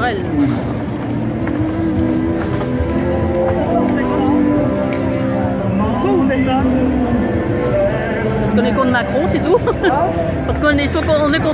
Noël. Pourquoi vous faites ça? Parce qu'on est contre Macron, c'est tout. Parce qu'on est contre